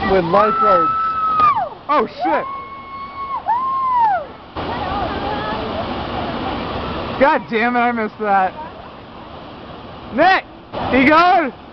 with lifeguards. Oh shit! God damn it, I missed that. Nick! You going?